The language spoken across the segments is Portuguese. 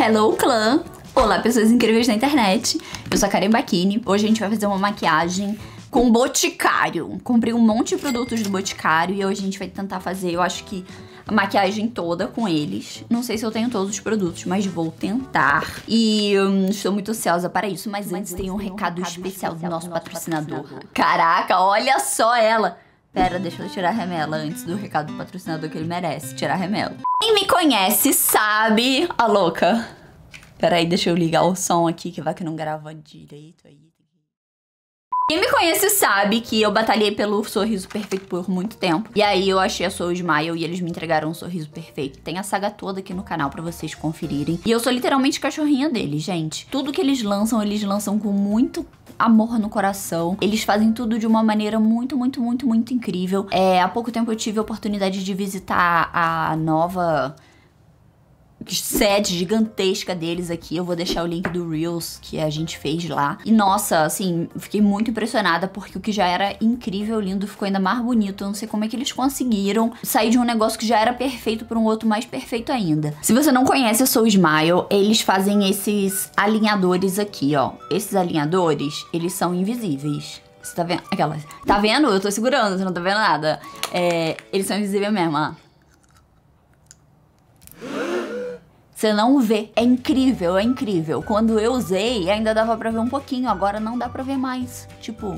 Hello clã! Olá pessoas incríveis da internet, eu sou a Karen Bacchini. Hoje a gente vai fazer uma maquiagem com Boticário. Comprei um monte de produtos do Boticário e hoje a gente vai tentar fazer, eu acho que a maquiagem toda com eles. Não sei se eu tenho todos os produtos, mas vou tentar. E estou muito ansiosa para isso, mas antes tem um recado especial do nosso patrocinador. Caraca, olha só ela! Pera, deixa eu tirar a remela antes do recado do patrocinador que ele merece, tirar a remela. Quem me conhece sabe... A louca. Pera aí, deixa eu ligar o som aqui, que vai que não grava direito aí. Quem me conhece sabe que eu batalhei pelo sorriso perfeito por muito tempo. E aí eu achei a Soul Smile e eles me entregaram um sorriso perfeito. Tem a saga toda aqui no canal pra vocês conferirem. E eu sou literalmente cachorrinha deles, gente. Tudo que eles lançam com muito amor no coração. Eles fazem tudo de uma maneira muito incrível. Há pouco tempo eu tive a oportunidade de visitar a nova sede gigantesca deles aqui. Eu vou deixar o link do Reels que a gente fez lá. E nossa, assim, fiquei muito impressionada porque o que já era incrível, lindo, ficou ainda mais bonito. Eu não sei como é que eles conseguiram sair de um negócio que já era perfeito para um outro mais perfeito ainda. Se você não conhece a Soul Smile, eles fazem esses alinhadores aqui, ó. Esses alinhadores, eles são invisíveis. Você tá vendo? Aquelas. Tá vendo? Eu tô segurando, você não tá vendo nada. Eles são invisíveis mesmo, ó. Você não vê. É incrível, é incrível. Quando eu usei, ainda dava pra ver um pouquinho. Agora não dá pra ver mais. Tipo...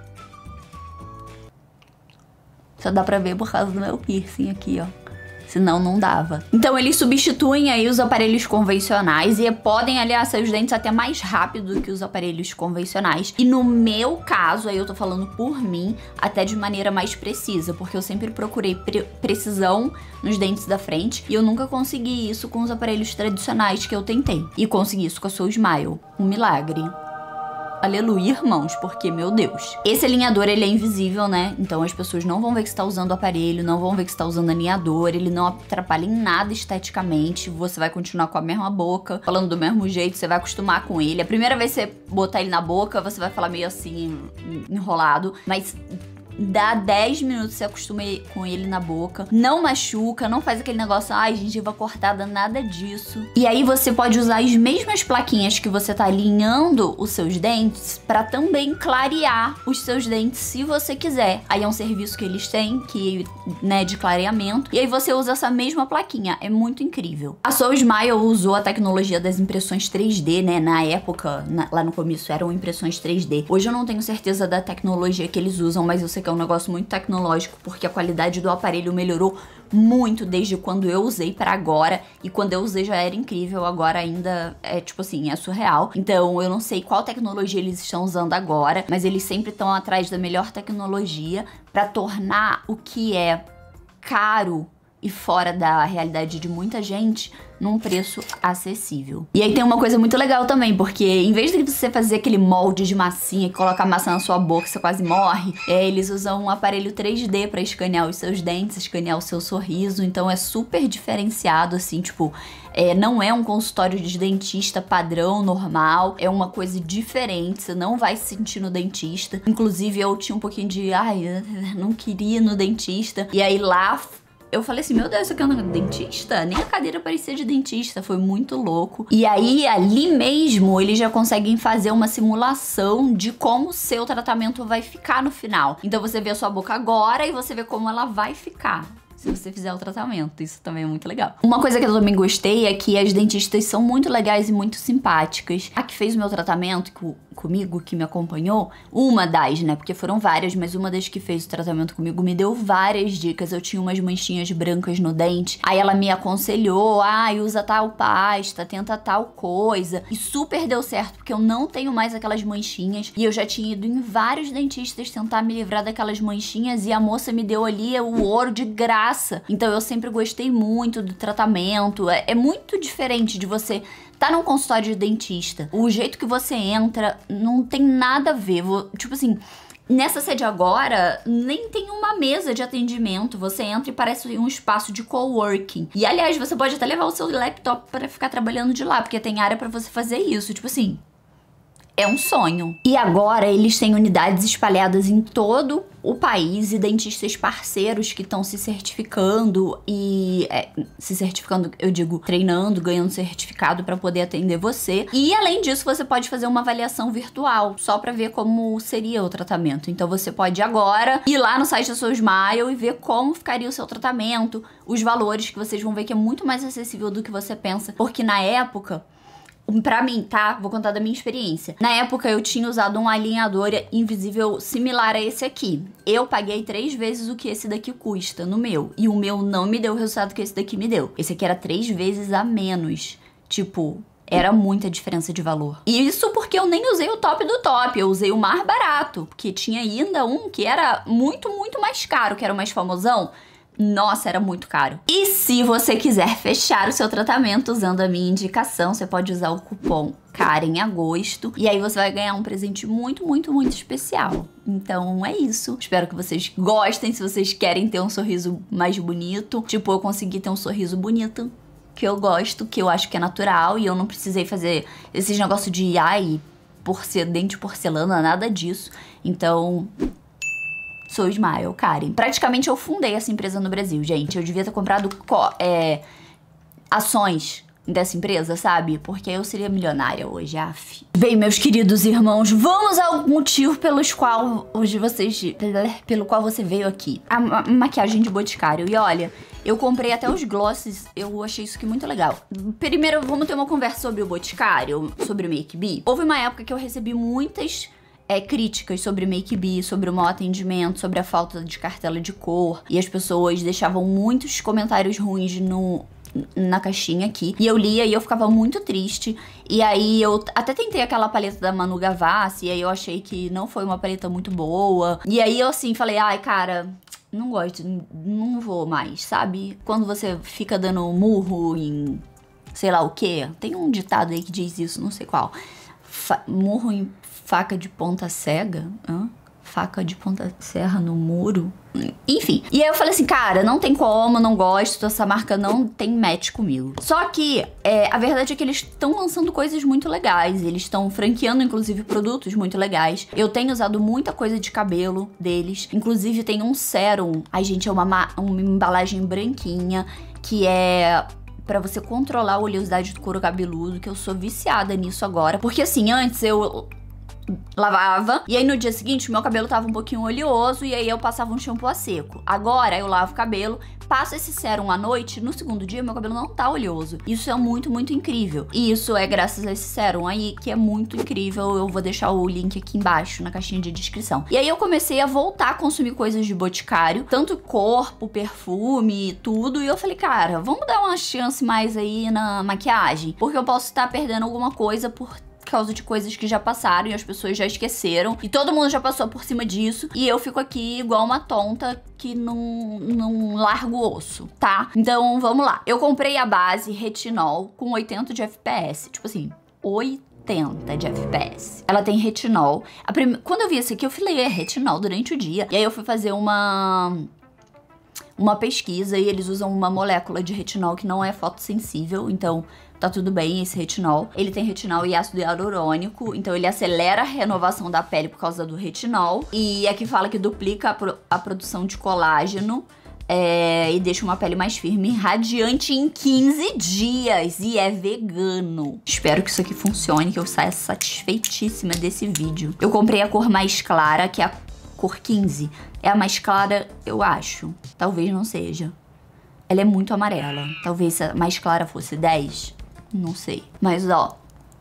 Só dá pra ver por causa do meu piercing aqui, ó. Senão não dava. Então eles substituem aí os aparelhos convencionais e podem aliar seus dentes até mais rápido do que os aparelhos convencionais. E no meu caso, aí eu tô falando por mim, até de maneira mais precisa, porque eu sempre procurei precisão nos dentes da frente e eu nunca consegui isso com os aparelhos tradicionais que eu tentei. E consegui isso com a Soul Smile. Um milagre. Aleluia, irmãos, porque, meu Deus. Esse alinhador, ele é invisível, né? Então as pessoas não vão ver que você tá usando o aparelho, não vão ver que você tá usando alinhador, ele não atrapalha em nada esteticamente, você vai continuar com a mesma boca, falando do mesmo jeito, você vai acostumar com ele. A primeira vez que você botar ele na boca, você vai falar meio assim, enrolado, mas... Dá 10 minutos, você acostuma com ele na boca. Não machuca, não faz aquele negócio, ai, gengiva cortada, nada disso. E aí você pode usar as mesmas plaquinhas que você tá alinhando os seus dentes pra também clarear os seus dentes, se você quiser. Aí é um serviço que eles têm, que, né, de clareamento. E aí você usa essa mesma plaquinha. É muito incrível. A Soul Smile usou a tecnologia das impressões 3D, né? Na época, lá no começo, eram impressões 3D. Hoje eu não tenho certeza da tecnologia que eles usam, mas eu sei que é um negócio muito tecnológico, porque a qualidade do aparelho melhorou muito desde quando eu usei pra agora, e quando eu usei já era incrível, agora ainda é tipo assim, é surreal. Então eu não sei qual tecnologia eles estão usando agora, mas eles sempre estão atrás da melhor tecnologia pra tornar o que é caro e fora da realidade de muita gente num preço acessível. E aí tem uma coisa muito legal também, porque em vez de você fazer aquele molde de massinha e colocar a maçã na sua boca, você quase morre, eles usam um aparelho 3D pra escanear os seus dentes, escanear o seu sorriso, então é super diferenciado, assim, tipo... não é um consultório de dentista padrão, normal, é uma coisa diferente, você não vai se sentir no dentista. Inclusive eu tinha um pouquinho de, ai, eu não queria ir no dentista, e aí lá... Eu falei assim, meu Deus, isso aqui é um dentista? Nem a cadeira parecia de dentista, foi muito louco. E aí, ali mesmo, eles já conseguem fazer uma simulação de como o seu tratamento vai ficar no final. Então você vê a sua boca agora e você vê como ela vai ficar se você fizer o tratamento. Isso também é muito legal. Uma coisa que eu também gostei é que as dentistas são muito legais e muito simpáticas. A que fez o meu tratamento comigo, que me acompanhou, uma das, né, porque foram várias, mas uma das que fez o tratamento comigo me deu várias dicas. Eu tinha umas manchinhas brancas no dente, aí ela me aconselhou, usa tal pasta, tenta tal coisa, e super deu certo, porque eu não tenho mais aquelas manchinhas, e eu já tinha ido em vários dentistas tentar me livrar daquelas manchinhas, e a moça me deu ali o ouro de graça. Então eu sempre gostei muito do tratamento. É muito diferente de você tá num consultório de dentista. O jeito que você entra não tem nada a ver. Tipo assim, nessa sede agora, nem tem uma mesa de atendimento. Você entra e parece um espaço de coworking. E, aliás, você pode até levar o seu laptop para ficar trabalhando de lá, porque tem área pra você fazer isso. Tipo assim, é um sonho. E agora eles têm unidades espalhadas em todo o país e dentistas parceiros que estão se certificando eu digo, treinando, ganhando certificado para poder atender você. E além disso, você pode fazer uma avaliação virtual só para ver como seria o tratamento. Então você pode agora ir lá no site da Sou Smile e ver como ficaria o seu tratamento, os valores, que vocês vão ver que é muito mais acessível do que você pensa, porque na época, pra mim, tá? Vou contar da minha experiência. Na época, eu tinha usado um alinhador invisível similar a esse aqui. Eu paguei 3 vezes o que esse daqui custa no meu. E o meu não me deu o resultado que esse daqui me deu. Esse aqui era 3 vezes a menos. Tipo, era muita diferença de valor. E isso porque eu nem usei o top do top. Eu usei o mais barato. Porque tinha ainda um que era muito, muito mais caro, que era o mais famosão. Nossa, era muito caro. E se você quiser fechar o seu tratamento usando a minha indicação, você pode usar o cupom KARENAGOSTO e aí você vai ganhar um presente muito, muito, muito especial. Então é isso. Espero que vocês gostem, se vocês querem ter um sorriso mais bonito. Tipo, eu consegui ter um sorriso bonito, que eu gosto, que eu acho que é natural e eu não precisei fazer esses negócios de dente de porcelana, nada disso. Então, Sou Smile, Karen. Praticamente eu fundei essa empresa no Brasil, gente. Eu devia ter comprado ações dessa empresa, sabe? Porque eu seria milionária hoje, af. Bem, meus queridos irmãos, vamos ao motivo pelo qual você veio aqui. A maquiagem de Boticário. E olha, eu comprei até os glosses, eu achei isso aqui muito legal. Primeiro, vamos ter uma conversa sobre o Boticário, sobre o Make Be. Houve uma época que eu recebi muitas críticas sobre Make Be, sobre o mau atendimento, sobre a falta de cartela de cor. E as pessoas deixavam muitos comentários ruins na caixinha aqui. E eu lia e eu ficava muito triste. E aí eu até tentei aquela paleta da Manu Gavassi, e aí eu achei que não foi uma paleta muito boa. E aí eu assim falei, ai cara, não gosto, não vou mais, sabe? Quando você fica dando murro em sei lá o quê. Tem um ditado aí que diz isso, não sei qual. Murro em faca de ponta cega? Faca de ponta serra no muro? Enfim. E aí eu falei assim, cara, não tem como, não gosto, essa marca não tem match comigo. Só que a verdade é que eles estão lançando coisas muito legais. Eles estão franqueando, inclusive, produtos muito legais. Eu tenho usado muita coisa de cabelo deles. Inclusive, tem um sérum. Ai, gente, é uma embalagem branquinha que é pra você controlar a oleosidade do couro cabeludo, que eu sou viciada nisso agora. Porque assim, antes eu lavava, e aí no dia seguinte meu cabelo tava um pouquinho oleoso, e aí eu passava um shampoo a seco. Agora eu lavo o cabelo, passo esse sérum à noite, no segundo dia meu cabelo não tá oleoso. Isso é muito, muito incrível. E isso é graças a esse sérum aí, que é muito incrível. Eu vou deixar o link aqui embaixo, na caixinha de descrição. E aí eu comecei a voltar a consumir coisas de Boticário, tanto corpo, perfume, tudo. E eu falei, cara, vamos dar uma chance mais aí na maquiagem, porque eu posso estar perdendo alguma coisa por causa de coisas que já passaram e as pessoas já esqueceram. E todo mundo já passou por cima disso. E eu fico aqui igual uma tonta que não larga o osso, tá? Então, vamos lá. Eu comprei a base retinol com 80 de FPS. Tipo assim, 80 de FPS. Ela tem retinol. Quando eu vi esse aqui, eu falei, é retinol durante o dia. E aí eu fui fazer uma pesquisa e eles usam uma molécula de retinol que não é fotossensível, então tá tudo bem esse retinol. Ele tem retinol e ácido hialurônico, então ele acelera a renovação da pele por causa do retinol. E aqui fala que duplica a produção de colágeno e deixa uma pele mais firme e radiante em 15 dias. E é vegano. Espero que isso aqui funcione, que eu saia satisfeitíssima desse vídeo. Eu comprei a cor mais clara, que é a cor 15. É a mais clara, eu acho. Talvez não seja. Ela é muito amarela. Talvez se a mais clara fosse 10. Não sei. Mas, ó,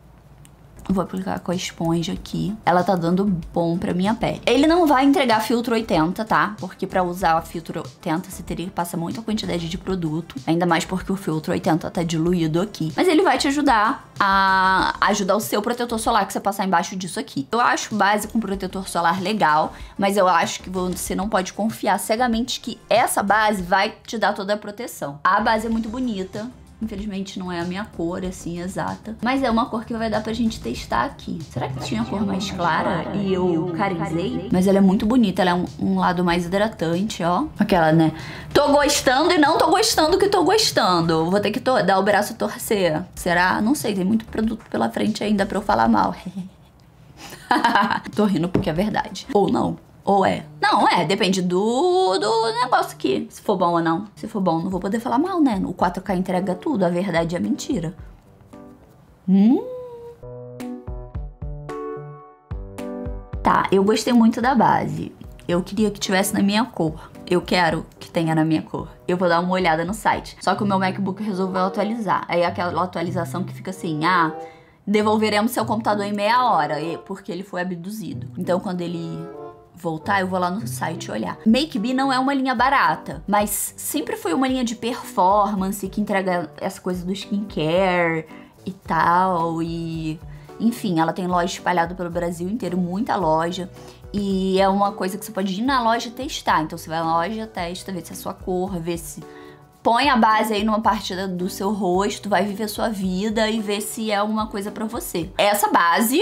vou aplicar com a esponja aqui. Ela tá dando bom pra minha pele. Ele não vai entregar filtro 80, tá? Porque pra usar o filtro 80, você teria que passar muita quantidade de produto. Ainda mais porque o filtro 80 tá diluído aqui. Mas ele vai te ajudar a ajudar o seu protetor solar que você passar embaixo disso aqui. Eu acho base com protetor solar legal, mas eu acho que você não pode confiar cegamente que essa base vai te dar toda a proteção. A base é muito bonita. Infelizmente não é a minha cor, assim, exata. Mas é uma cor que vai dar pra gente testar aqui. Será que tinha cor mais clara e eu carizei? Mas ela é muito bonita, ela é um lado mais hidratante, ó. Aquela, né? Tô gostando e não tô gostando que tô gostando. Vou ter que dar o braço a torcer. Será? Não sei, tem muito produto pela frente ainda pra eu falar mal. Tô rindo porque é verdade. Ou não. Ou é. Não, depende do negócio aqui. Se for bom ou não. Se for bom, não vou poder falar mal, né? O 4K entrega tudo, a verdade é a mentira. Tá, eu gostei muito da base. Eu queria que tivesse na minha cor. Eu quero que tenha na minha cor. Eu vou dar uma olhada no site. Só que o meu MacBook resolveu atualizar. Aí aquela atualização que fica assim, devolveremos seu computador em meia hora, porque ele foi abduzido. Então, quando ele voltar, eu vou lá no site olhar. MakeBee não é uma linha barata, mas sempre foi uma linha de performance que entrega essa coisa do skincare e tal. E, enfim, ela tem loja espalhada pelo Brasil inteiro, muita loja. E é uma coisa que você pode ir na loja testar. Então você vai na loja, testa, vê se é a sua cor, vê se... Põe a base aí numa parte do seu rosto, vai viver a sua vida e vê se é uma coisa pra você. Essa base...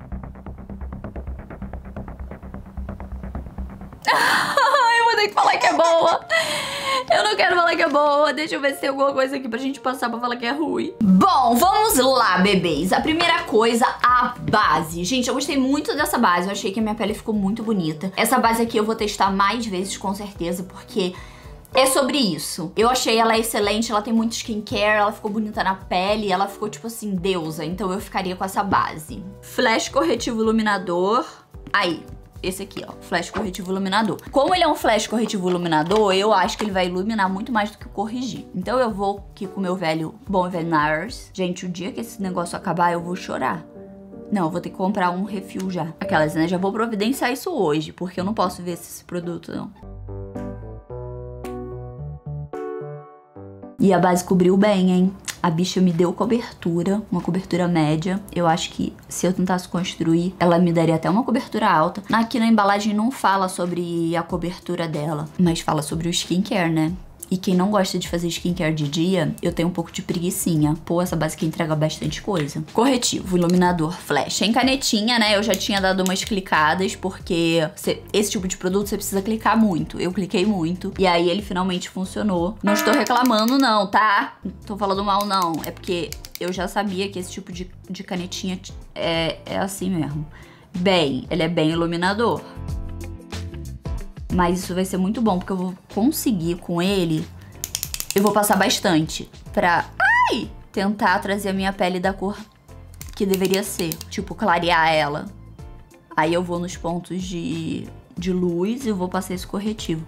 Eu vou ter que falar que é boa. Eu não quero falar que é boa. Deixa eu ver se tem alguma coisa aqui pra gente passar pra falar que é ruim. Bom, vamos lá, bebês. A primeira coisa, a base. Gente, eu gostei muito dessa base. Eu achei que a minha pele ficou muito bonita. Essa base aqui eu vou testar mais vezes, com certeza, porque... é sobre isso. Eu achei ela excelente, ela tem muito skincare, ela ficou bonita na pele, ela ficou tipo assim, deusa. Então eu ficaria com essa base. Flash corretivo iluminador. Aí, esse aqui, ó, flash corretivo iluminador. Como ele é um flash corretivo iluminador, eu acho que ele vai iluminar muito mais do que corrigir. Então eu vou aqui com o meu bom velho NARS. Gente, o dia que esse negócio acabar, eu vou chorar. Não, eu vou ter que comprar um refil já. Aquelas, né? Já vou providenciar isso hoje, porque eu não posso ver esse produto, não. E a base cobriu bem, hein? A bicha me deu cobertura, uma cobertura média. Eu acho que se eu tentasse construir, ela me daria até uma cobertura alta. Aqui na embalagem não fala sobre a cobertura dela, mas fala sobre o skincare, né? E quem não gosta de fazer skincare de dia, eu tenho um pouco de preguicinha. Pô, essa base aqui entrega bastante coisa. Corretivo, iluminador, flash. Em canetinha, né, eu já tinha dado umas clicadas, porque esse tipo de produto você precisa clicar muito. Eu cliquei muito, e aí ele finalmente funcionou. Não estou reclamando não, tá? Não tô falando mal não. É porque eu já sabia que esse tipo de canetinha é assim mesmo. Bem, ele é bem iluminador. Mas isso vai ser muito bom, porque eu vou conseguir com ele... eu vou passar bastante pra tentar trazer a minha pele da cor que deveria ser. Tipo, clarear ela. Aí eu vou nos pontos de luz e eu vou passar esse corretivo.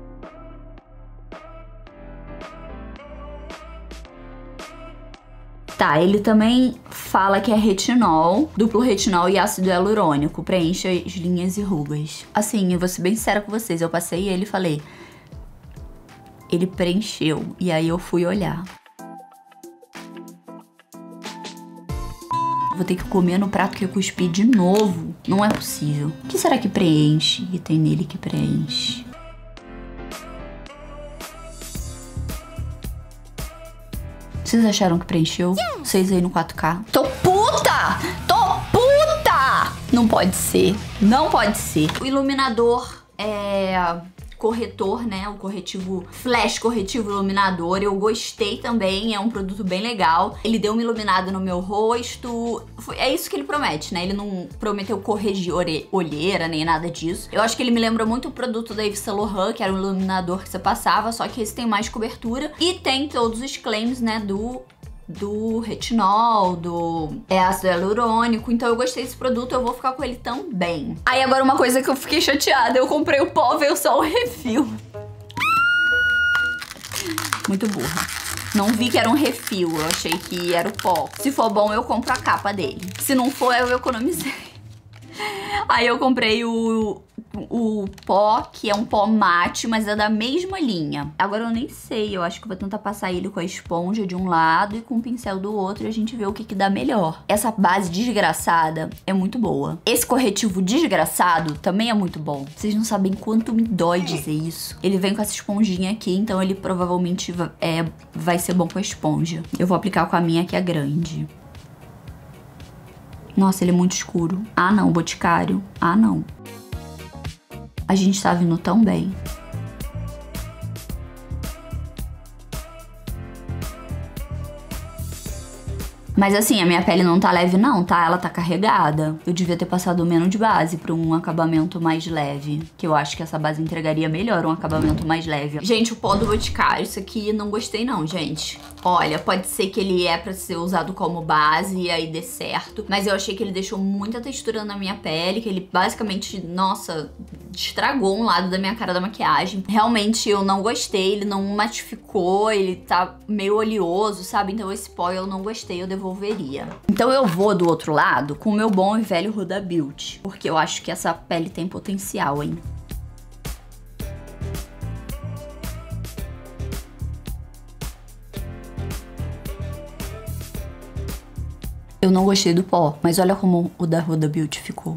Tá, ele também fala que é retinol, duplo retinol e ácido hialurônico, preenche as linhas e rugas. Assim, eu vou ser bem sincera com vocês, eu passei ele e falei, ele preencheu, e aí eu fui olhar. Vou ter que comer no prato que eu cuspi de novo, não é possível. O que será que preenche, que tem nele que preenche? Vocês acharam que preencheu? Vocês aí no 4K? Tô puta! Tô puta! Não pode ser. Não pode ser. O iluminador corretor, né? O corretivo flash corretivo iluminador. Eu gostei também. É um produto bem legal. Ele deu uma iluminada no meu rosto. É isso que ele promete, né? Ele não prometeu corrigir olheira nem nada disso. Eu acho que ele me lembrou muito o produto da Yves Saint Laurent, que era um iluminador que você passava, só que esse tem mais cobertura e tem todos os claims, né, do retinol, do ácido hialurônico. Então eu gostei desse produto, eu vou ficar com ele também. Aí agora uma coisa que eu fiquei chateada, eu comprei o pó, veio só o refil. Muito burra. Não vi que era um refil, eu achei que era o pó. Se for bom, eu compro a capa dele. Se não for, eu economizei. Aí eu comprei o pó, que é um pó mate, mas é da mesma linha. Agora eu nem sei, eu acho que eu vou tentar passar ele com a esponja de um lado e com o pincel do outro e a gente vê o que dá melhor. Essa base desgraçada é muito boa. Esse corretivo desgraçado também é muito bom. Vocês não sabem quanto me dói dizer isso. Ele vem com essa esponjinha aqui, então ele provavelmente vai ser bom com a esponja. Eu vou aplicar com a minha, que é grande. Nossa, ele é muito escuro. Ah, não, Boticário. Ah, não. A gente tá vindo tão bem. Mas assim, a minha pele não tá leve não, tá? Ela tá carregada. Eu devia ter passado menos de base pra um acabamento mais leve. Que eu acho que essa base entregaria melhor um acabamento mais leve. Gente, o pó do Boticário, isso aqui não gostei não, gente. Olha, pode ser que ele é pra ser usado como base e aí dê certo. Mas eu achei que ele deixou muita textura na minha pele. Que ele basicamente, nossa, estragou um lado da minha cara da maquiagem. Realmente eu não gostei, ele não matificou, ele tá meio oleoso, sabe? Então esse pó eu não gostei, eu devolveria. Então eu vou do outro lado com o meu bom e velho Huda Beauty, porque eu acho que essa pele tem potencial, hein? Eu não gostei do pó, mas olha como o da Huda Beauty ficou.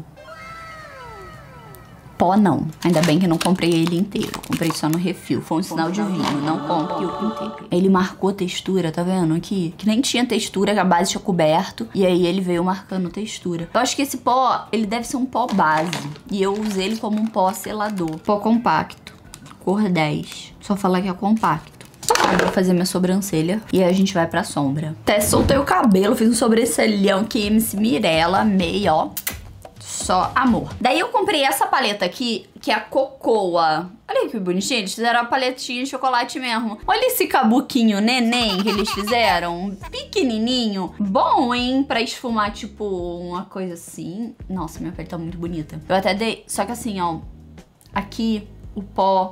Pó não. Ainda bem que não comprei ele inteiro. Comprei só no refil. Foi um sinal divino. Não compre o inteiro. Ele marcou textura, tá vendo? Aqui. Que nem tinha textura, que a base tinha coberto. E aí ele veio marcando textura. Eu acho que esse pó, ele deve ser um pó base. E eu usei ele como um pó selador. Pó compacto. Cor 10. Só falar que é compacto. Eu vou fazer minha sobrancelha e aí a gente vai pra sombra. Até soltei o cabelo, fiz um sobrancelhão que MC Mirella, amei, ó. Só amor. Daí eu comprei essa paleta aqui, que é a Cocoa. Olha que bonitinho, eles fizeram a paletinha de chocolate mesmo. Olha esse cabuquinho neném que eles fizeram, pequenininho. Bom, hein, pra esfumar, tipo, uma coisa assim. Nossa, minha pele tá muito bonita. Eu até dei, só que assim, ó, aqui o pó...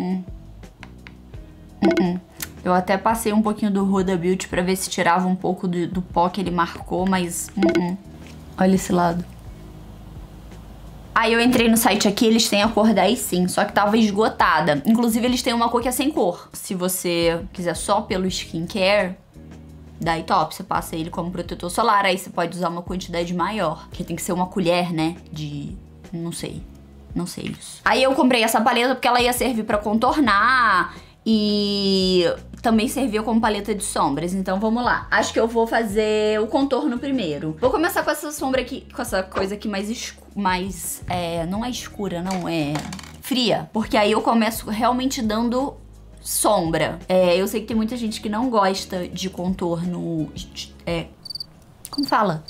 Eu até passei um pouquinho do Huda Beauty pra ver se tirava um pouco do pó que ele marcou, mas... Olha esse lado. Aí eu entrei no site aqui, eles têm a cor 10 sim, só que tava esgotada. Inclusive eles têm uma cor que é sem cor. Se você quiser só pelo skincare, daí top, você passa ele como protetor solar, aí você pode usar uma quantidade maior. Que tem que ser uma colher, né, de... não sei isso. Aí eu comprei essa paleta porque ela ia servir pra contornar... E também serviu como paleta de sombras. Então vamos lá. Acho que eu vou fazer o contorno primeiro. Vou começar com essa sombra aqui, com essa coisa aqui mais não é escura, não, é fria. Porque aí eu começo realmente dando sombra. Eu sei que tem muita gente que não gosta de contorno... como fala?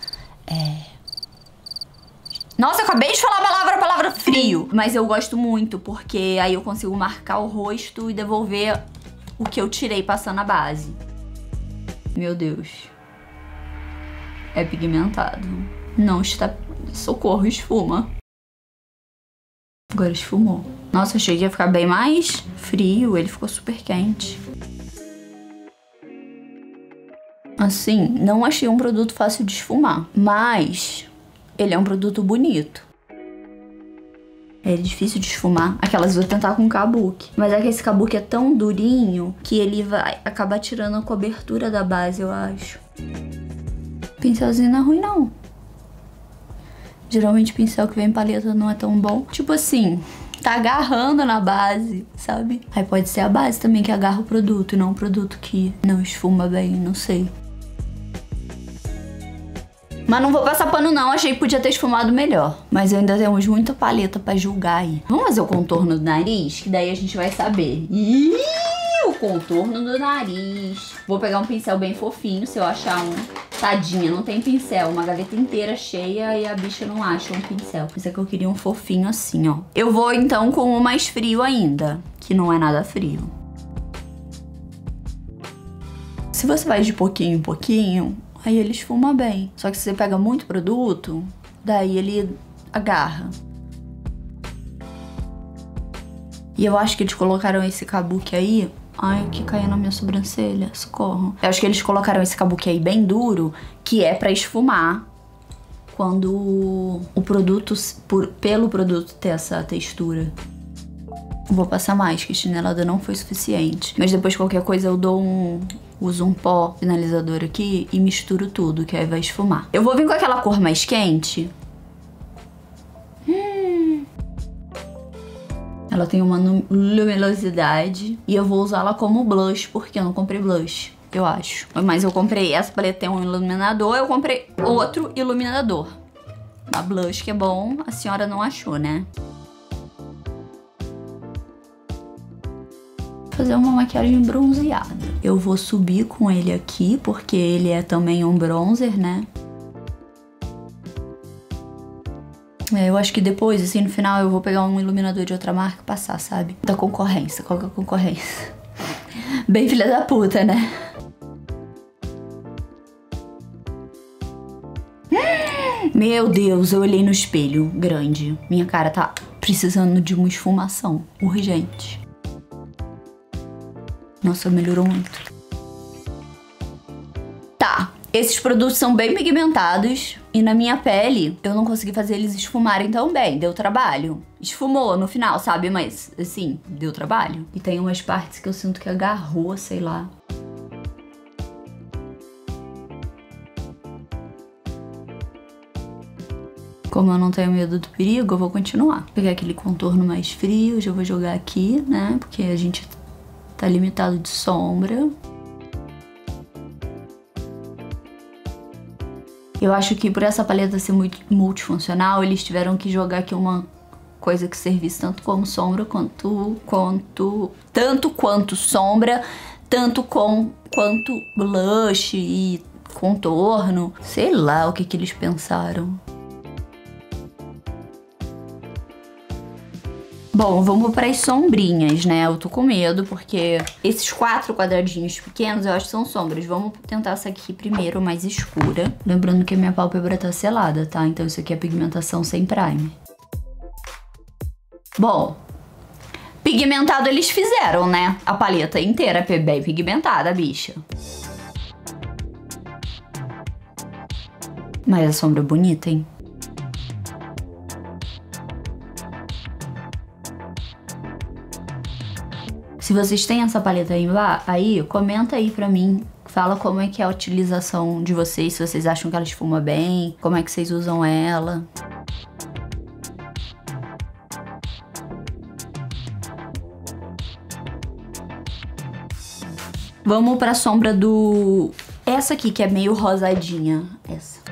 Nossa, eu acabei de falar a palavra frio. Mas eu gosto muito, porque aí eu consigo marcar o rosto e devolver o que eu tirei passando a base. Meu Deus. É pigmentado. Não está... Socorro, esfuma. Agora esfumou. Nossa, eu achei que ia ficar bem mais frio. Ele ficou super quente. Assim, não achei um produto fácil de esfumar. Mas... ele é um produto bonito. É difícil de esfumar. Aquelas vou tentar com kabuki. Mas é que esse kabuki é tão durinho que ele vai acabar tirando a cobertura da base, eu acho. Pincelzinho não é ruim, não. Geralmente pincel que vem em paleta não é tão bom. Tipo assim, tá agarrando na base, sabe? Aí pode ser a base também que agarra o produto e não um produto que não esfuma bem, não sei. Mas não vou passar pano não, achei que podia ter esfumado melhor. Mas ainda temos muita paleta pra julgar aí. Vamos fazer o contorno do nariz, que daí a gente vai saber. Ih, o contorno do nariz. Vou pegar um pincel bem fofinho, se eu achar um. Tadinha, não tem pincel. Uma gaveta inteira cheia e a bicha não acha um pincel. Por isso é que eu queria um fofinho assim, ó. Eu vou então com o mais frio ainda, que não é nada frio. Se você vai de pouquinho em pouquinho... aí ele esfuma bem. Só que se você pega muito produto, daí ele agarra. E eu acho que eles colocaram esse kabuki aí... ai, que caiu na minha sobrancelha, socorro. Eu acho que eles colocaram esse kabuki aí bem duro, que é pra esfumar quando o produto, pelo produto ter essa textura. Vou passar mais, que chinelada não foi suficiente. Mas depois qualquer coisa eu dou uso um pó finalizador aqui e misturo tudo, que aí vai esfumar. Eu vou vir com aquela cor mais quente. Ela tem uma luminosidade e eu vou usá-la como blush, porque eu não comprei blush, eu acho. Mas eu comprei, essa paleta tem um iluminador, eu comprei outro iluminador. A blush que é bom, a senhora não achou, né? fazer uma maquiagem bronzeada. Eu vou subir com ele aqui, porque ele é também um bronzer, né? Eu acho que depois, assim, no final eu vou pegar um iluminador de outra marca e passar, sabe? Da concorrência. Qual que é a concorrência? Bem filha da puta, né? Meu Deus, eu olhei no espelho grande. Minha cara tá precisando de uma esfumação urgente. Nossa, melhorou muito. Tá, esses produtos são bem pigmentados e na minha pele eu não consegui fazer eles esfumarem tão bem, deu trabalho. Esfumou no final, sabe? Mas, assim, deu trabalho. E tem umas partes que eu sinto que agarrou, sei lá. Como eu não tenho medo do perigo, eu vou continuar. Vou pegar aquele contorno mais frio, já vou jogar aqui, né? Porque a gente tá limitado de sombra. Eu acho que por essa paleta ser muito multifuncional, eles tiveram que jogar aqui uma coisa que servisse tanto como sombra tanto quanto sombra, quanto blush e contorno. Sei lá o que eles pensaram. Bom, vamos para as sombrinhas, né? Eu tô com medo porque esses 4 quadradinhos pequenos eu acho que são sombras. Vamos tentar essa aqui primeiro, mais escura. Lembrando que a minha pálpebra tá selada, tá? Então isso aqui é pigmentação sem primer. Bom, pigmentado eles fizeram, né? A paleta inteira é bem pigmentada, bicha. Mas a sombra é bonita, hein? Se vocês têm essa paleta aí, comenta aí pra mim. Fala como é que é a utilização de vocês, se vocês acham que ela esfuma bem, como é que vocês usam ela. Vamos pra sombra do... Essa aqui, que é meio rosadinha. Essa.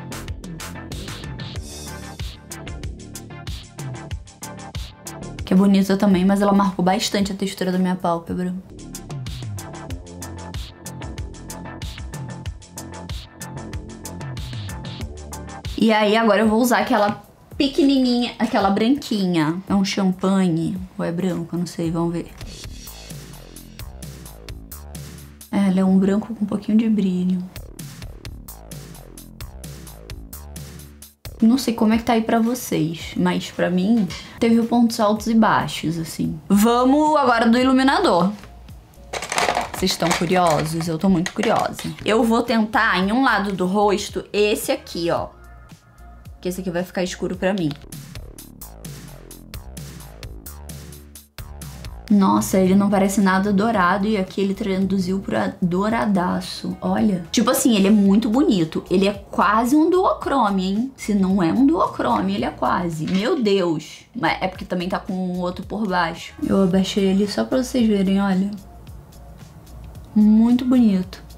Que é bonita também, mas ela marcou bastante a textura da minha pálpebra. E aí agora eu vou usar aquela pequenininha, aquela branquinha. É um champanhe, ou é branco, eu não sei, vamos ver. Ela é um branco com um pouquinho de brilho. Não sei como é que tá aí pra vocês, mas pra mim teve pontos altos e baixos, assim. Vamos agora do iluminador. Vocês estão curiosos? Eu tô muito curiosa. Eu vou tentar, em um lado do rosto, esse aqui, ó. Que esse aqui vai ficar escuro pra mim. Nossa, ele não parece nada dourado e aqui ele traduziu pra douradaço, olha. Tipo assim, ele é muito bonito. Ele é quase um duochrome, hein? Se não é um duochrome, ele é quase. Meu Deus. Mas é porque também tá com um outro por baixo. Eu abaixei ele só pra vocês verem, olha. Muito bonito.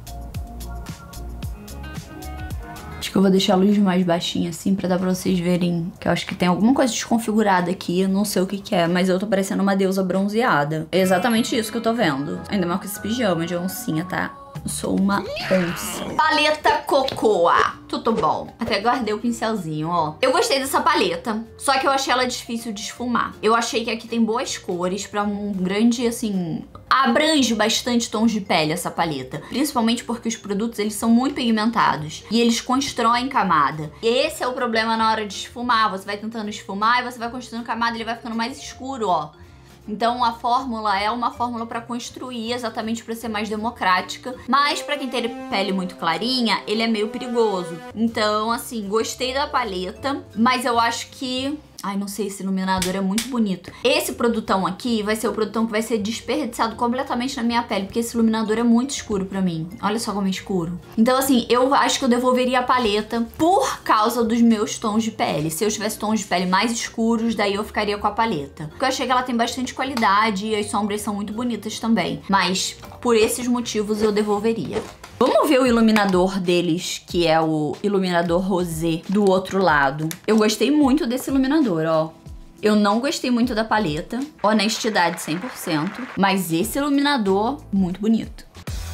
Acho que eu vou deixar a luz mais baixinha assim pra dar pra vocês verem que eu acho que tem alguma coisa desconfigurada aqui, eu não sei o que que é, mas eu tô parecendo uma deusa bronzeada. É exatamente isso que eu tô vendo. Ainda mais com esse pijama de oncinha, tá? Eu sou uma onça. Paleta Cocoa. Tudo bom. Até guardei o pincelzinho, ó. Eu gostei dessa paleta, só que eu achei ela difícil de esfumar. Eu achei que aqui tem boas cores pra um grande, assim... Abrange bastante tons de pele essa paleta. Principalmente porque os produtos, eles são muito pigmentados. E eles constroem camada. E esse é o problema na hora de esfumar. Você vai tentando esfumar e você vai construindo camada e ele vai ficando mais escuro, ó. Então a fórmula é uma fórmula para construir, exatamente para ser mais democrática. Mas para quem tem pele muito clarinha, ele é meio perigoso. Então, assim, gostei da paleta, mas eu acho que... Ai, não sei, esse iluminador é muito bonito. Esse produtão aqui vai ser o produtão que vai ser desperdiçado completamente na minha pele, porque esse iluminador é muito escuro pra mim. Olha só como é escuro. Então, assim, eu acho que eu devolveria a paleta por causa dos meus tons de pele. Se eu tivesse tons de pele mais escuros, daí eu ficaria com a paleta. Porque eu achei que ela tem bastante qualidade e as sombras são muito bonitas também. Mas, por esses motivos, eu devolveria. Vamos ver o iluminador deles, que é o iluminador rosé do outro lado. Eu gostei muito desse iluminador, ó. Eu não gostei muito da paleta, honestidade 100%, mas esse iluminador, muito bonito.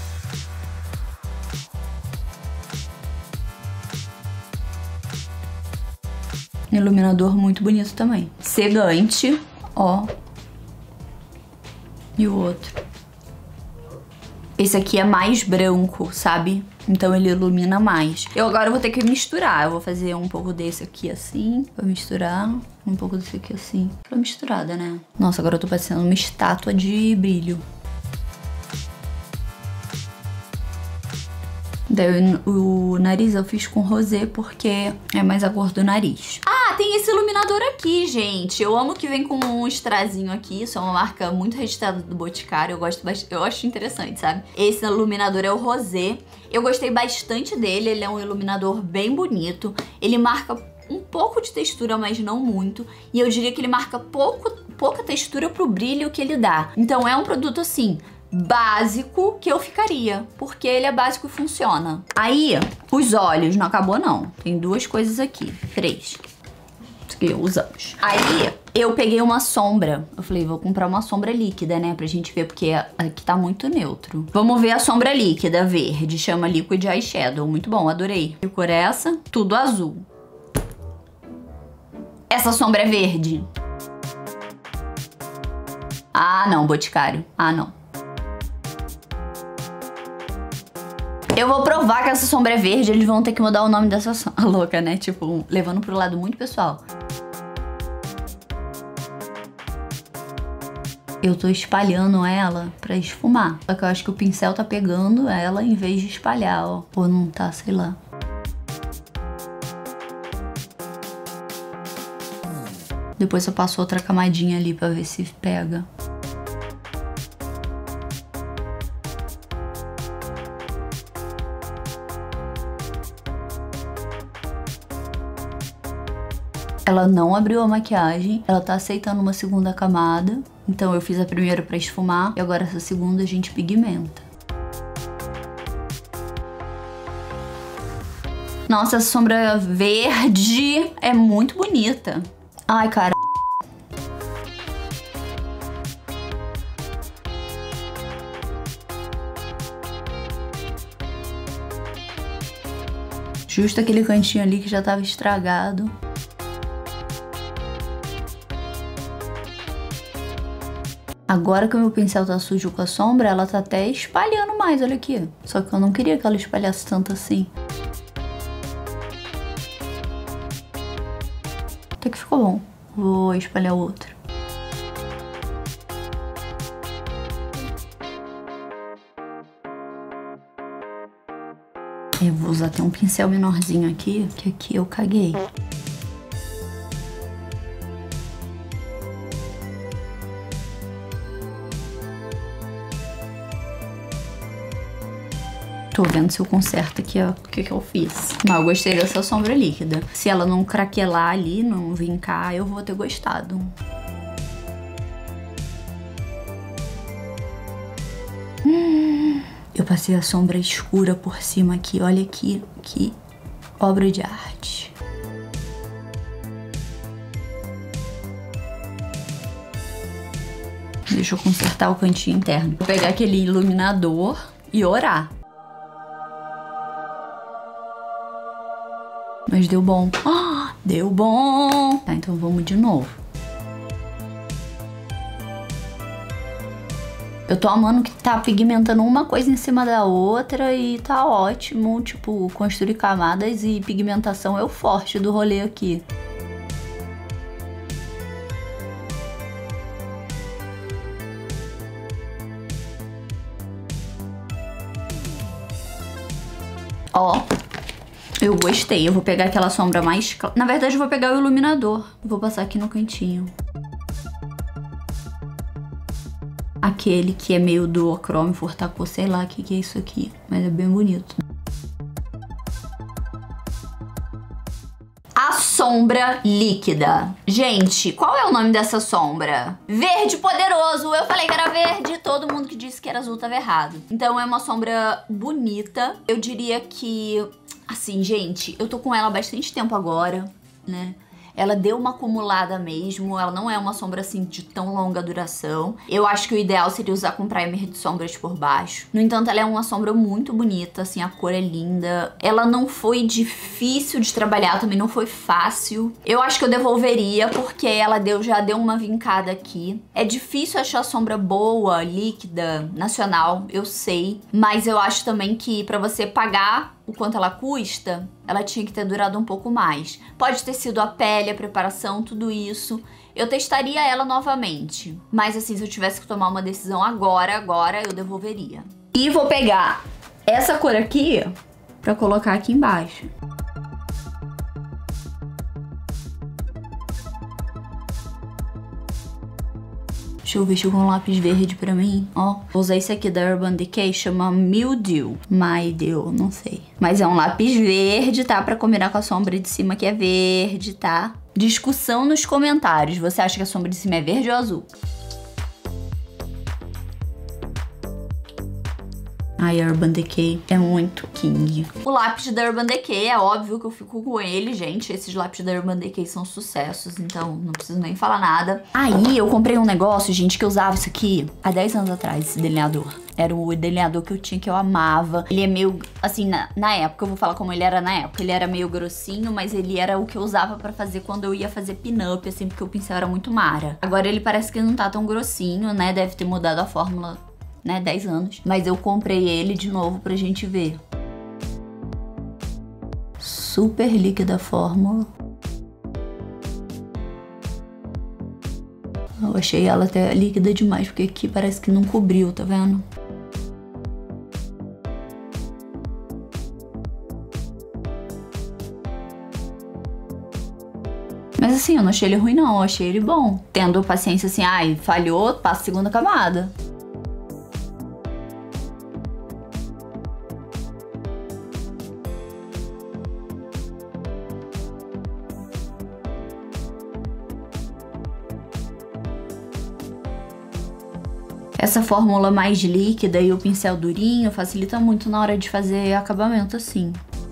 Iluminador muito bonito também. Cegante, ó. E o outro. Esse aqui é mais branco, sabe? Então ele ilumina mais. Eu agora vou ter que misturar. Eu vou fazer um pouco desse aqui assim. Vou misturar. Um pouco desse aqui assim. Aquela misturada, né? Nossa, agora eu tô parecendo uma estátua de brilho. Daí o nariz eu fiz com rosé porque é mais a cor do nariz. Ah, tem esse iluminador aqui, gente. Eu amo que vem com um strazinho aqui. Isso é uma marca muito registrada do Boticário. Eu gosto bastante, eu acho interessante, sabe? Esse iluminador é o rosé. Eu gostei bastante dele. Ele é um iluminador bem bonito. Ele marca um pouco de textura, mas não muito. E eu diria que ele marca pouca textura pro brilho que ele dá. Então é um produto assim básico que eu ficaria, porque ele é básico e funciona. Aí, os olhos, não acabou não. Tem duas coisas aqui, 3. Isso que usamos. Aí, eu peguei uma sombra. Eu falei, vou comprar uma sombra líquida, né, pra gente ver, porque aqui tá muito neutro. Vamos ver a sombra líquida verde, chama Liquid Eyeshadow. Muito bom, adorei. Que cor é essa? Tudo azul. Essa sombra é verde. Ah, não, Boticário. Ah, não. Eu vou provar que essa sombra é verde, eles vão ter que mudar o nome dessa sombra. Louca, né? Tipo, levando pro lado muito pessoal. Eu tô espalhando ela pra esfumar. Só que eu acho que o pincel tá pegando ela em vez de espalhar, ó. Ou não tá, sei lá. Depois eu passo outra camadinha ali pra ver se pega. Ela não abriu a maquiagem, ela tá aceitando uma segunda camada. Então eu fiz a primeira pra esfumar e agora essa segunda a gente pigmenta. Nossa, essa sombra verde é muito bonita. Ai, cara. Justo aquele cantinho ali que já tava estragado. Agora que o meu pincel tá sujo com a sombra, ela tá até espalhando mais, olha aqui. Só que eu não queria que ela espalhasse tanto assim. Até que ficou bom. Vou espalhar o outro. Eu vou usar até um pincel menorzinho aqui, que aqui eu caguei. Tô vendo se eu conserto aqui, ó, o que eu fiz. Mas eu gostei dessa sombra líquida. Se ela não craquelar ali, não vincar, eu vou ter gostado. Eu passei a sombra escura por cima aqui, olha aqui, que obra de arte. Deixa eu consertar o cantinho interno. Vou pegar aquele iluminador e orar. Mas deu bom. Ah, deu bom! Tá, então vamos de novo. Eu tô amando que tá pigmentando uma coisa em cima da outra e tá ótimo. Tipo, construir camadas e pigmentação é o forte do rolê aqui. Ó. Eu gostei, eu vou pegar aquela sombra mais clara. Na verdade, eu vou pegar o iluminador. Vou passar aqui no cantinho. Aquele que é meio duochrome, Fortacô, sei lá o que é isso aqui. Mas é bem bonito. A sombra líquida. Gente, qual é o nome dessa sombra? Verde Poderoso. Eu falei que era verde, todo mundo que disse que era azul tava errado. Então é uma sombra bonita. Eu diria que... Assim, gente, eu tô com ela há bastante tempo agora, né? Ela deu uma acumulada mesmo, ela não é uma sombra assim de tão longa duração. Eu acho que o ideal seria usar com primer de sombras por baixo. No entanto, ela é uma sombra muito bonita, assim, a cor é linda. Ela não foi difícil de trabalhar, também não foi fácil. Eu acho que eu devolveria, porque ela já deu uma vincada aqui. É difícil achar sombra boa, líquida, nacional, eu sei. Mas eu acho também que pra você pagar o quanto ela custa, ela tinha que ter durado um pouco mais. Pode ter sido a pele, a preparação, tudo isso. Eu testaria ela novamente. Mas assim, se eu tivesse que tomar uma decisão agora eu devolveria. E vou pegar essa cor aqui pra colocar aqui embaixo. Deixa eu vestir com um lápis verde pra mim, ó. Vou usar esse aqui da Urban Decay, chama Mildew. Mildew, não sei. Mas é um lápis verde, tá? Pra combinar com a sombra de cima que é verde, tá? Discussão nos comentários. Você acha que a sombra de cima é verde ou azul? Ai, a Urban Decay é muito king. O lápis da Urban Decay, é óbvio que eu fico com ele, gente. Esses lápis da Urban Decay são sucessos, então não preciso nem falar nada. Aí eu comprei um negócio, gente, que eu usava isso aqui há 10 anos atrás, esse delineador. Era o delineador que eu tinha, que eu amava. Ele é meio, assim, na época, eu vou falar como ele era na época. Ele era meio grossinho, mas ele era o que eu usava pra fazer quando eu ia fazer pin-up, assim, porque o pincel era muito mara. Agora ele parece que não tá tão grossinho, né? Deve ter mudado a fórmula, né, 10 anos. Mas eu comprei ele de novo pra gente ver. Super líquida a fórmula. Eu achei ela até líquida demais, porque aqui parece que não cobriu, tá vendo? Mas assim, eu não achei ele ruim não, eu achei ele bom. Tendo paciência assim, ai, falhou, passa a segunda camada. Essa fórmula mais líquida e o pincel durinho facilita muito na hora de fazer acabamento assim.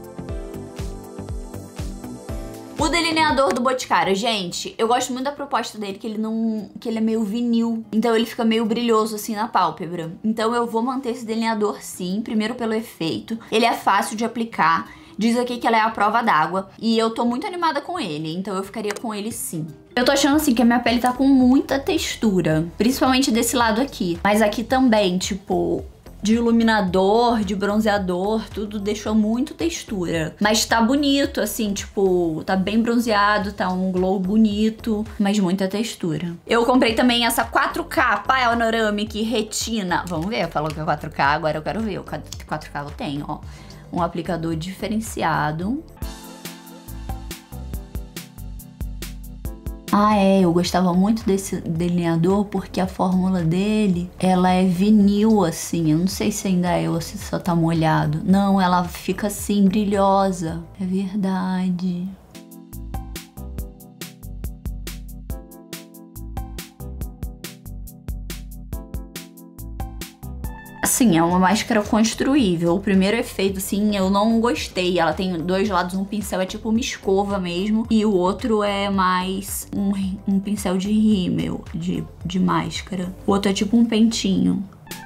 O delineador do Boticário, gente, eu gosto muito da proposta dele, que ele é meio vinil, então ele fica meio brilhoso assim na pálpebra. Então eu vou manter esse delineador sim, primeiro pelo efeito. Ele é fácil de aplicar, diz aqui que ela é a prova d'água e eu tô muito animada com ele, então eu ficaria com ele sim. Eu tô achando assim que a minha pele tá com muita textura, principalmente desse lado aqui. Mas aqui também, tipo, de iluminador, de bronzeador, tudo deixou muito textura. Mas tá bonito, assim, tipo, tá bem bronzeado, tá um glow bonito, mas muita textura. Eu comprei também essa 4K Panoramic Retina. Vamos ver, falou que é 4K, agora eu quero ver. O 4K eu tenho, ó. Um aplicador diferenciado. Ah, eu gostava muito desse delineador porque a fórmula dele, ela é vinil, assim. Eu não sei se ainda é ou se só tá molhado. Não, ela fica assim, brilhosa. É verdade. Assim, é uma máscara construível. O primeiro efeito, assim, eu não gostei. Ela tem dois lados, um pincel é tipo uma escova mesmo, e o outro é mais um pincel de rímel, de máscara. O outro é tipo um pentinho.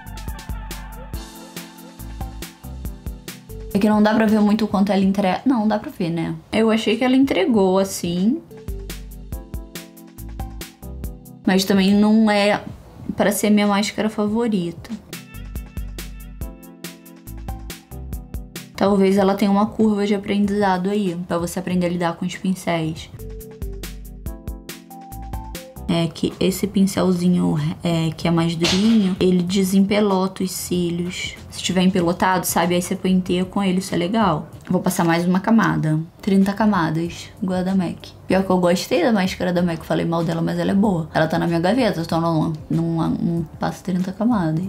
É que não dá pra ver muito o quanto ela entrega. Não, dá pra ver, né? Eu achei que ela entregou, assim. Mas também não é pra ser minha máscara favorita. Talvez ela tenha uma curva de aprendizado aí, pra você aprender a lidar com os pincéis. É que esse pincelzinho que é mais durinho, ele desempelota os cílios. Se tiver empelotado, sabe? Aí você põe inteiro com ele, isso é legal. Vou passar mais uma camada. 30 camadas, igual a da MAC. Pior que eu gostei da máscara da MAC, falei mal dela, mas ela é boa. Ela tá na minha gaveta, então não passo 30 camadas.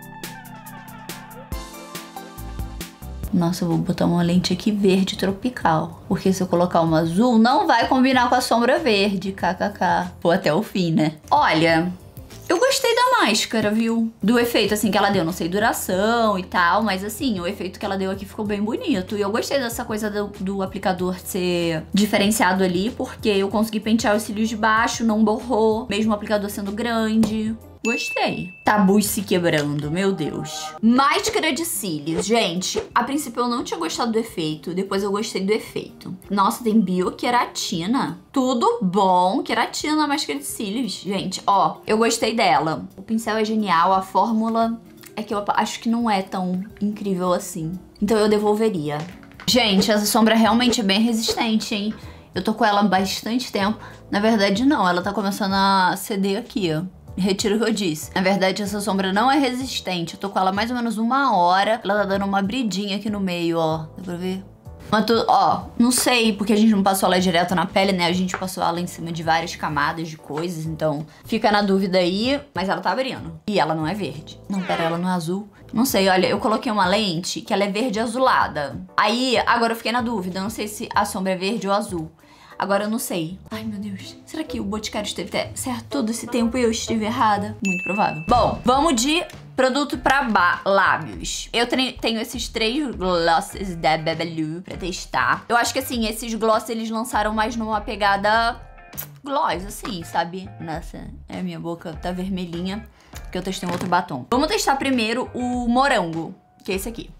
Nossa, eu vou botar uma lente aqui verde tropical. Porque se eu colocar uma azul, não vai combinar com a sombra verde, kkk. Vou até o fim, né? Olha, Eu gostei da máscara, viu? Do efeito, assim, que ela deu. Não sei duração e tal, mas assim, o efeito que ela deu aqui ficou bem bonito. E eu gostei dessa coisa do aplicador ser diferenciado ali, porque eu consegui pentear os cílios de baixo, não borrou, mesmo o aplicador sendo grande. Gostei. Tabus se quebrando, meu Deus. Máscara de cílios. Gente, a princípio eu não tinha gostado do efeito, depois eu gostei do efeito. Nossa, tem bioqueratina. Tudo bom. Queratina na máscara de cílios. Gente, ó, eu gostei dela. O pincel é genial, a fórmula é que eu acho que não é tão incrível assim. Então eu devolveria. Gente, essa sombra realmente é bem resistente, hein? Eu tô com ela há bastante tempo. Na verdade, não. Ela tá começando a ceder aqui, ó. Retiro o que eu disse. Na verdade, essa sombra não é resistente. Eu tô com ela mais ou menos 1 hora. Ela tá dando uma bridinha aqui no meio, ó. Dá pra ver? Mas ó, não sei, porque a gente não passou ela direto na pele, né? A gente passou ela em cima de várias camadas de coisas, então fica na dúvida aí. Mas ela tá abrindo. E ela não é verde. Não, pera, ela não é azul. Não sei, olha, eu coloquei uma lente que ela é verde azulada. Aí, agora eu fiquei na dúvida. Eu não sei se a sombra é verde ou azul. Agora eu não sei. Ai, meu Deus. Será que o Boticário esteve certo todo esse tempo e eu estive errada? Muito provável. Bom, vamos de produto pra lábios. Eu tenho esses 3 glosses da Babalu pra testar. Eu acho que, assim, esses glosses eles lançaram mais numa pegada gloss, assim, sabe? Nossa, a minha boca tá vermelhinha, porque eu testei um outro batom. Vamos testar primeiro o morango, que é esse aqui.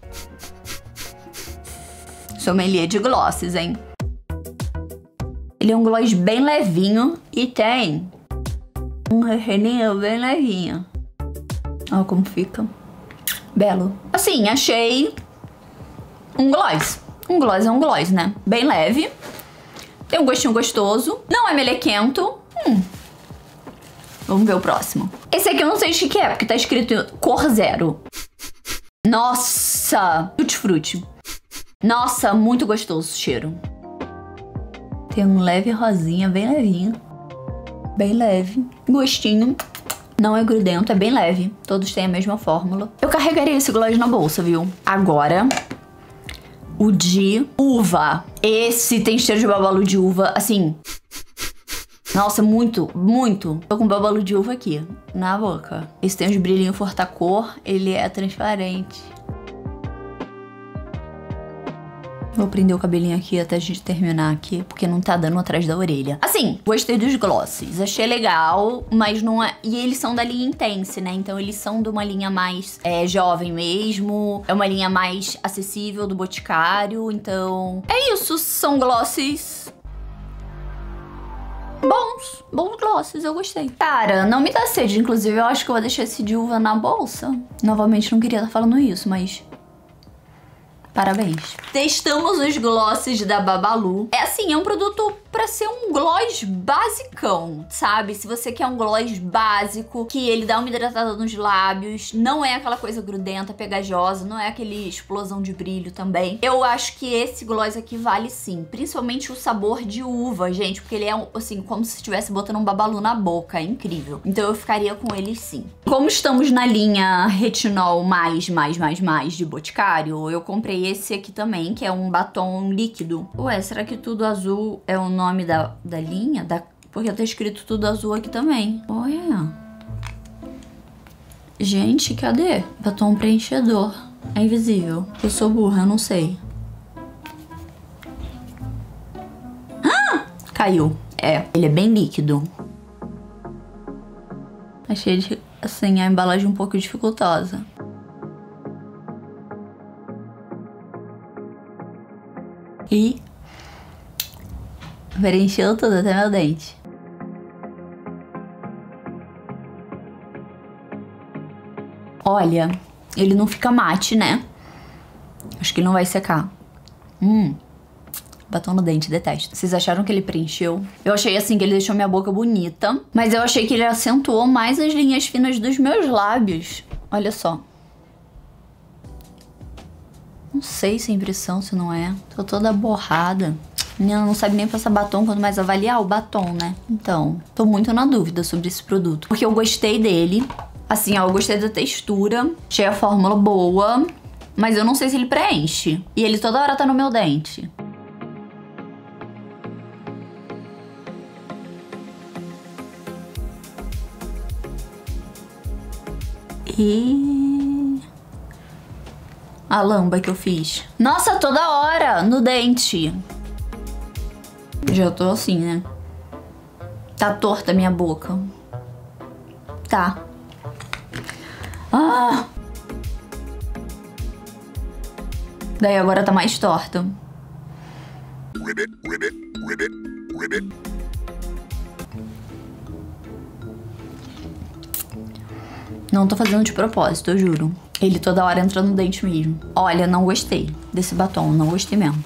Sommelier de glosses, hein? Ele é um gloss bem levinho e tem um recheninho bem levinho. Olha como fica. Belo. Assim, achei um gloss. Um gloss é um gloss, né? Bem leve. Tem um gostinho gostoso. Não é melequento. Vamos ver o próximo. Esse aqui eu não sei de que é, porque tá escrito cor 0. Nossa! Tutti-frutti. Nossa, muito gostoso o cheiro. Tem um leve rosinha, bem levinho. Bem leve. Gostinho. Não é grudento, é bem leve. Todos têm a mesma fórmula. Eu carregaria esse gloss na bolsa, viu? Agora, o de uva. Esse tem cheiro de Babalu de uva, assim... Nossa, muito, muito. Tô com Babalu de uva aqui, na boca. Esse tem uns brilhinhos Fortacor, ele é transparente. Vou prender o cabelinho aqui até a gente terminar aqui, porque não tá dando atrás da orelha. Assim, gostei dos glosses. Achei legal, mas não é... E eles são da linha Intense, né? Então eles são de uma linha mais jovem mesmo. É uma linha mais acessível do Boticário. Então, é isso. São glosses... Bons glosses, eu gostei. Cara, não me dá sede. Inclusive, eu acho que eu vou deixar esse de uva na bolsa. Novamente, não queria estar falando isso, mas... Parabéns. Testamos os glosses da Babalu. É assim, é um produto pra ser um gloss basicão, sabe? Se você quer um gloss básico, que ele dá uma hidratada nos lábios, não é aquela coisa grudenta, pegajosa, não é aquele explosão de brilho também. Eu acho que esse gloss aqui vale sim, principalmente o sabor de uva, gente, porque ele é assim, como se estivesse botando um Babalu na boca, é incrível. Então eu ficaria com ele sim. Como estamos na linha retinol mais de Boticário, eu comprei esse aqui também, que é um batom líquido. Ué, será que tudo azul é o nome da linha? Porque tá escrito tudo azul aqui também. Olha. Gente, cadê? Batom preenchedor. É invisível. Eu sou burra, eu não sei. Ah! Caiu. É, ele é bem líquido. Achei, assim, a embalagem um pouco dificultosa. E preencheu tudo até meu dente. Olha, ele não fica mate, né? Acho que ele não vai secar. Batom no dente, detesto. Vocês acharam que ele preencheu? Eu achei assim que ele deixou minha boca bonita, mas eu achei que ele acentuou mais as linhas finas dos meus lábios. Olha só. Não sei se é impressão, se não é. Tô toda borrada. Menina não sabe nem passar batom, quanto mais avaliar o batom, né? Então, tô muito na dúvida sobre esse produto. Porque eu gostei dele. Assim, ó, eu gostei da textura. Achei a fórmula boa. Mas eu não sei se ele preenche. E ele toda hora tá no meu dente. Que... A lamba que eu fiz. Nossa, toda hora no dente. Já tô assim, né? Tá torta a minha boca. Tá. Ah! Daí agora tá mais torta. Ribbit, ribbit, ribbit, ribbit. Não tô fazendo de propósito, eu juro. Ele toda hora entra no dente mesmo. Olha, não gostei desse batom, não gostei mesmo.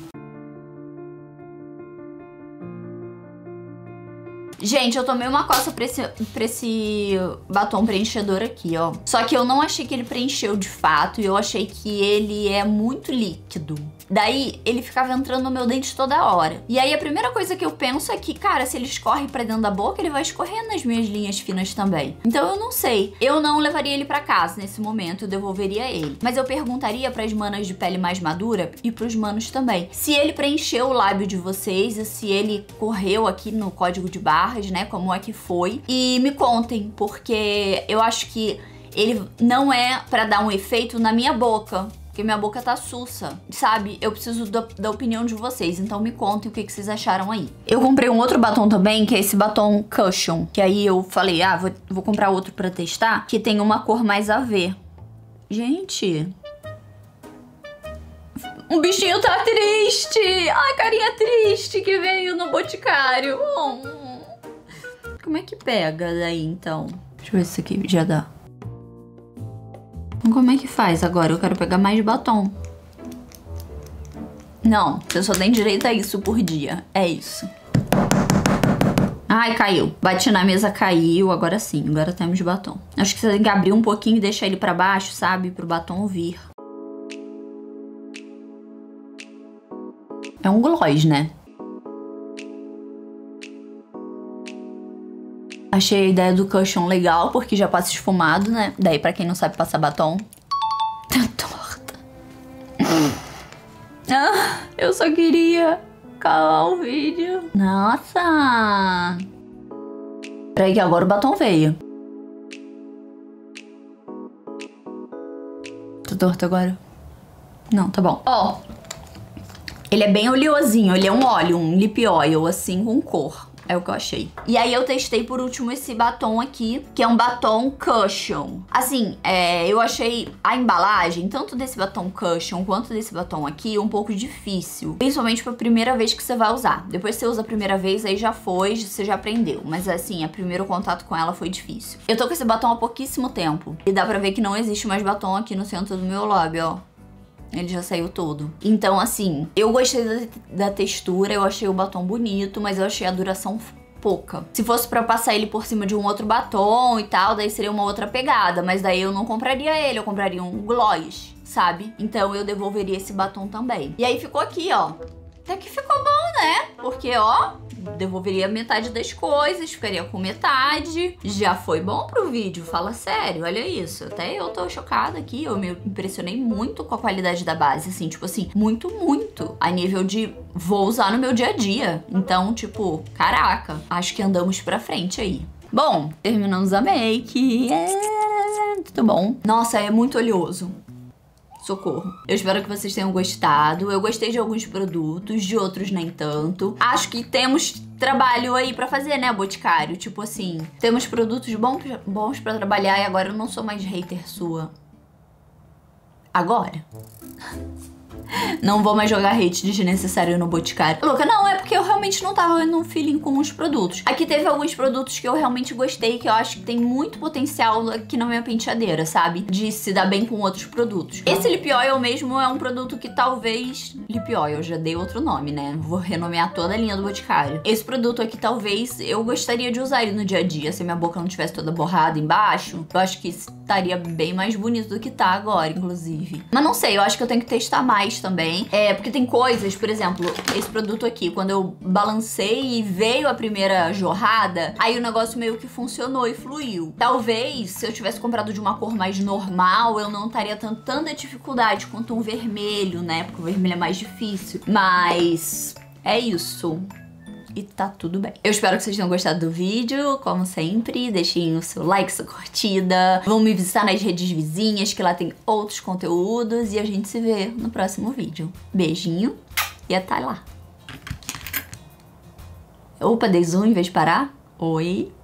Gente, eu tomei uma coça pra esse batom preenchedor aqui, ó. Só que eu não achei que ele preencheu de fato e eu achei que ele é muito líquido. Daí, ele ficava entrando no meu dente toda hora. E aí, a primeira coisa que eu penso é que, cara, se ele escorre pra dentro da boca, ele vai escorrer nas minhas linhas finas também. Então, eu não sei. Eu não levaria ele pra casa nesse momento, eu devolveria ele. Mas eu perguntaria pras manas de pele mais madura e pros manos também. Se ele preencheu o lábio de vocês e se ele correu aqui no código de barras, né, como é que foi. E me contem, porque eu acho que ele não é pra dar um efeito na minha boca. Porque minha boca tá sussa, sabe? Eu preciso da opinião de vocês, então me contem o que vocês acharam aí. Eu comprei um outro batom também, que é esse batom Cushion. Que aí eu falei, ah, vou comprar outro pra testar, que tem uma cor mais a ver. Gente... Um bichinho tá triste! Ai, carinha triste que veio no Boticário. Como é que pega daí, então? Deixa eu ver se isso aqui já dá. Como é que faz agora? Eu quero pegar mais batom. Não, você só tem direito a isso por dia. É isso. Ai, caiu. Bati na mesa, caiu. Agora sim, agora temos batom. Acho que você tem que abrir um pouquinho e deixar ele pra baixo, sabe? Pro batom vir. É um gloss, né? Achei a ideia do cushion legal, porque já passa esfumado, né? Daí, pra quem não sabe passar batom... Tá torta. Ah, eu só queria calar o vídeo. Nossa! Peraí que agora o batom veio. Tá torto agora? Não, tá bom. Ó, ele é bem oleosinho, ele é um óleo, um lip oil, assim, com cor. É o que eu achei. E aí eu testei por último esse batom aqui, que é um batom Cushion. Assim, eu achei a embalagem, tanto desse batom Cushion quanto desse batom aqui, um pouco difícil. Principalmente pra primeira vez que você vai usar. Depois que você usa a primeira vez, aí já foi, você já aprendeu. Mas assim, o primeiro contato com ela foi difícil. Eu tô com esse batom há pouquíssimo tempo. E dá pra ver que não existe mais batom aqui no centro do meu lábio, ó. Ele já saiu todo. Então, assim, eu gostei da textura, eu achei o batom bonito, mas eu achei a duração pouca. Se fosse pra passar ele por cima de um outro batom e tal, daí seria uma outra pegada. Mas daí eu não compraria ele, eu compraria um gloss, sabe? Então eu devolveria esse batom também. E aí ficou aqui, ó. Até que ficou bom, né? Porque, ó, devolveria metade das coisas, ficaria com metade. Já foi bom pro vídeo, fala sério, olha isso. Até eu tô chocada aqui, eu me impressionei muito com a qualidade da base, assim, tipo assim, muito, muito. A nível de vou usar no meu dia a dia. Então, tipo, caraca, acho que andamos pra frente aí. Bom, terminamos a make. Tudo bom. Nossa, é muito oleoso. Socorro. Eu espero que vocês tenham gostado. Eu gostei de alguns produtos, de outros nem tanto. Acho que temos trabalho aí pra fazer, né, Boticário? Tipo assim, temos produtos bons pra trabalhar e agora eu não sou mais hater sua. Agora? Não vou mais jogar hate desnecessário no Boticário. Louca, não, é porque eu realmente não tava no feeling com os produtos. Aqui teve alguns produtos que eu realmente gostei, que eu acho que tem muito potencial aqui na minha penteadeira, sabe? De se dar bem com outros produtos. Esse Lip Oil mesmo é um produto que talvez... Lip Oil, já dei outro nome, né? Vou renomear toda a linha do Boticário. Esse produto aqui talvez eu gostaria de usar ele no dia a dia. Se minha boca não tivesse toda borrada embaixo, eu acho que estaria bem mais bonito do que tá agora, inclusive. Mas não sei, eu acho que eu tenho que testar mais também. Porque tem coisas, por exemplo, esse produto aqui, quando eu balancei e veio a primeira jorrada, aí o negócio meio que funcionou e fluiu. Talvez, se eu tivesse comprado de uma cor mais normal, eu não estaria tendo tanta dificuldade quanto um vermelho, né? Porque o vermelho é mais difícil. Mas é isso. e tá tudo bem. Eu espero que vocês tenham gostado do vídeo, como sempre. Deixem o seu like, sua curtida. Vão me visitar nas redes vizinhas, que lá tem outros conteúdos. E a gente se vê no próximo vídeo. Beijinho e até lá. Opa, dei zoom em vez de parar? Oi.